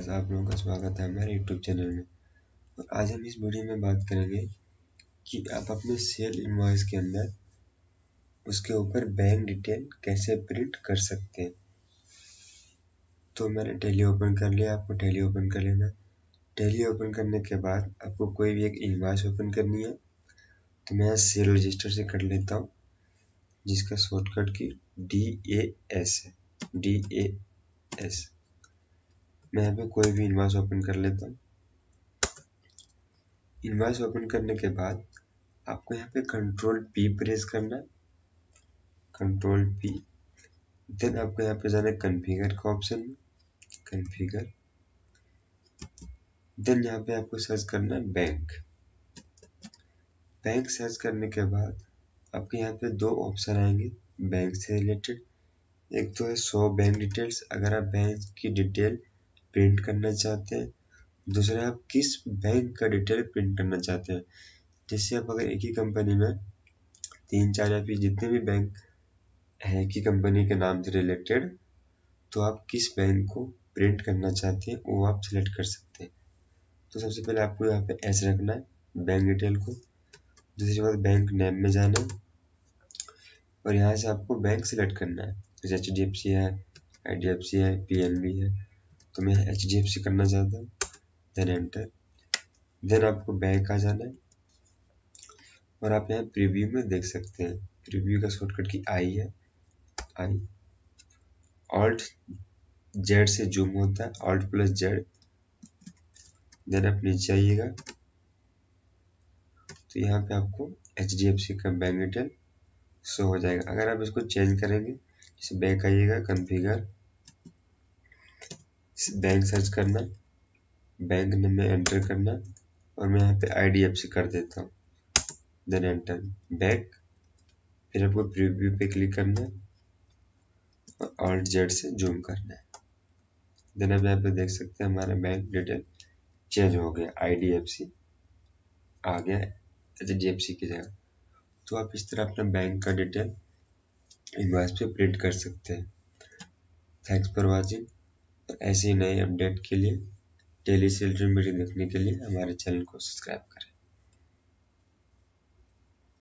Guys, आप लोगों का स्वागत है हमारे यूट्यूब चैनल में। और आज हम इस वीडियो में बात करेंगे कि आप अपने सेल इनवॉइस के अंदर उसके ऊपर बैंक डिटेल कैसे प्रिंट कर सकते हैं। तो मैंने टैली ओपन कर लिया, आपको टैली ओपन कर लेना। टैली ओपन करने के बाद आपको कोई भी एक इनवॉइस ओपन करनी है। तो मैं सेल रजिस्टर से कर लेता हूँ, जिसका शॉर्टकट की DAS है, DAS। मैं यहाँ पे कोई भी इनवॉइस ओपन कर लेता हूँ। इनवॉइस ओपन करने के बाद आपको यहाँ पे Ctrl+P प्रेस करना है, Ctrl+P। देन आपको यहाँ पे जाना है कॉन्फ़िगर का ऑप्शन में, कॉन्फ़िगर। देन यहाँ पे आपको सर्च करना है बैंक। बैंक सर्च करने के बाद आपके यहाँ पे दो ऑप्शन आएंगे बैंक से रिलेटेड। एक तो है शो बैंक डिटेल्स, अगर आप बैंक की डिटेल प्रिंट करना चाहते हैं। दूसरा, आप किस बैंक का डिटेल प्रिंट करना चाहते हैं। जैसे आप अगर एक ही कंपनी में 3-4 या फिर जितने भी बैंक है कि कंपनी के नाम से रिलेटेड, तो आप किस बैंक को प्रिंट करना चाहते हैं वो आप सिलेक्ट कर सकते हैं। तो सबसे पहले आपको यहाँ पे ऐसे रखना है बैंक डिटेल को। दूसरी बात, बैंक नेम में जाना है और यहाँ से आपको बैंक सिलेक्ट करना है। जैसे HDFC है, IDFC है, PNB है, तो मैं HDFC करना चाहता हूँ। Then enter. देन आपको बैंक आ जाना है और आप यहाँ प्रीव्यू में देख सकते हैं। प्रीव्यू का शॉर्टकट की I है, I। Alt+Z से जूम होता है, Alt+Z। देन आप नीचे आइएगा तो यहाँ पे आपको HDFC का बैंक डिटेल शो हो जाएगा। अगर आप इसको चेंज करेंगे, जैसे बैंक आइएगा, कॉन्फ़िगर, बैंक सर्च करना, बैंक नेम में एंटर करना और मैं यहाँ पे IDFC कर देता हूँ। Then enter, back. फिर आपको प्रीव्यू पे क्लिक करना है और Alt+Z से जूम करना है। देन आप यहाँ पे देख सकते हैं हमारा बैंक डिटेल चेंज हो गया, IDFC आ गया HDFC की जगह। तो आप इस तरह अपना बैंक का डिटेल इनवॉइस पे प्रिंट कर सकते हैं। Thanks for watching. और ऐसे ही नए अपडेट के लिए, डेली सैलरी वीडियो देखने के लिए हमारे चैनल को सब्सक्राइब करें।